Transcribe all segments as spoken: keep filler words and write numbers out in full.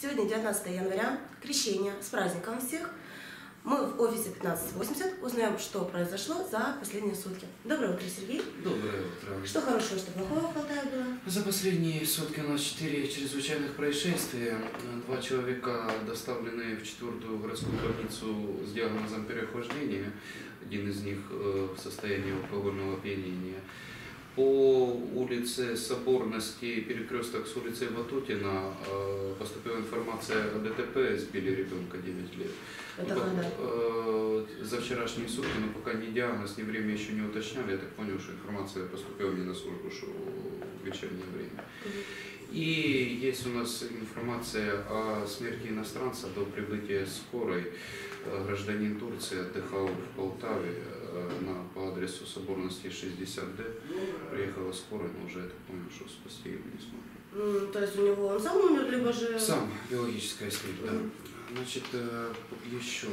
Сегодня девятнадцатое января, крещение, с праздником всех. Мы в офисе пятнадцать восемьдесят узнаем, что произошло за последние сутки. Доброе утро, Сергей. Доброе утро. Что хорошего, что плохого в Полтаве было? За последние сутки у нас четыре чрезвычайных происшествия. Два человека доставлены в четвертую городскую больницу с диагнозом переохлаждения. Один из них в состоянии алкогольного опьянения. По улице Соборности, перекресток с улицей Ватутина, поступила информация о ДТП, сбили ребенка девять лет. Это ну, когда? э, за вчерашние сутки, но пока ни диагноз, ни время еще не уточняли. Я так понял, что информация поступила не на службу, что в вечернее время. И есть у нас информация о смерти иностранца до прибытия скорой. Гражданин Турции отдыхал в Полтаве на, по адресу Соборности шестьдесят Д. Приехала скорая, но уже, я так понял, что спасти его не смогли. Mm, то есть у него он сам умер, либо же... Сам, биологическая смерть, да. Значит, еще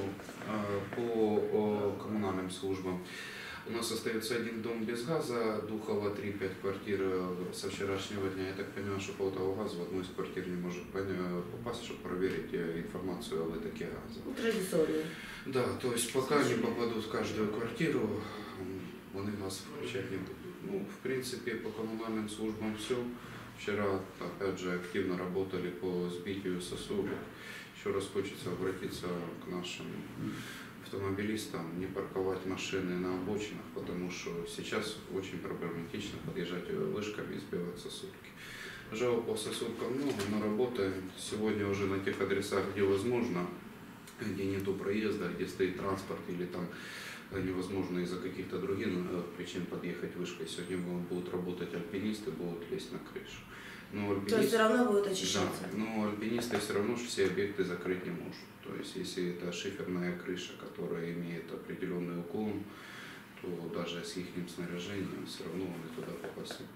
по коммунальным службам. У нас остается один дом без газа, Духова три, пять квартир со вчерашнего дня. Я так понимаю, что Полтавагаз в одну из квартир не может попасть, чтобы проверить информацию о вытоке газа. Традиционно. Да, то есть пока не попадут в каждую квартиру, они нас включать не будут. Ну, в принципе, по коммунальным службам все. Вчера, опять же, активно работали по сбитию сосулек. Еще раз хочется обратиться к нашим автомобилистам, не парковать машины на обочинах, потому что сейчас очень проблематично подъезжать вышками и сбивать сосульки. Жалоб по сосулкам много, но работаем сегодня уже на тех адресах, где возможно, где нету проезда, где стоит транспорт или там невозможно из-за каких-то других причин подъехать вышкой. Сегодня будут работать альпинисты, будут лезть на крышу. Но альпинист... То есть все равно будет очищаться? Да, но альпинисты все равно все объекты закрыть не могут. То есть если это шиферная крыша, которая имеет определенный уклон, то даже с их снаряжением все равно они туда попасть не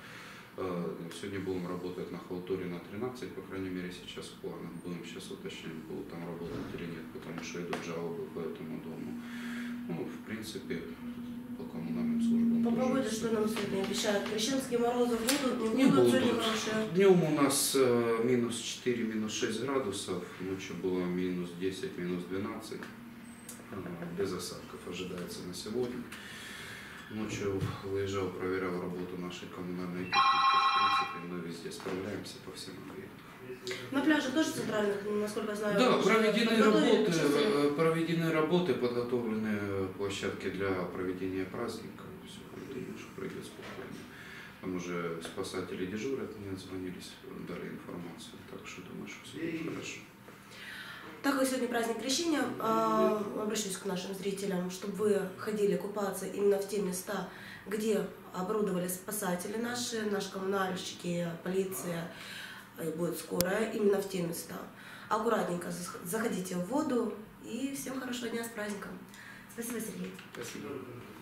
могут. Сегодня будем работать на Халтуре на тринадцать, по крайней мере сейчас в планах. Будем сейчас уточнять, будут там работать или нет, потому что идут жалобы по этому дому. Ну, в принципе, по коммунальным службам. По погоде, что нам сегодня обещают? Крещенские морозы будут, не, не будут, будут. Хорошие. Днем у нас э, минус четыре, минус шесть градусов, ночью было минус десять, минус двенадцать. Э, без осадков ожидается на сегодня. Ночью выезжал, проверял работу нашей коммунальной техники. В принципе, мы везде справляемся по всем объектам. На пляже тоже центральных, насколько я знаю. Да, проведены работы, части... проведены работы, подготовлены площадки для проведения праздника. Все, думаю, что пройдет спокойно. Там уже спасатели дежурят, мне звонились, дали информацию, так что думаю, что все будет хорошо. Так как сегодня праздник крещения, обращусь к нашим зрителям, чтобы вы ходили купаться именно в те места, где оборудовали спасатели наши, наши коммунальщики, полиция, и будет скорая, именно в те места. Аккуратненько заходите в воду и всем хорошего дня с праздником. Спасибо, Сергей. Спасибо.